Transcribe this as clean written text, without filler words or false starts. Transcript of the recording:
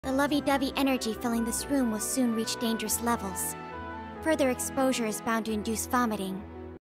The lovey-dovey energy filling this room will soon reach dangerous levels. Further exposure is bound to induce vomiting.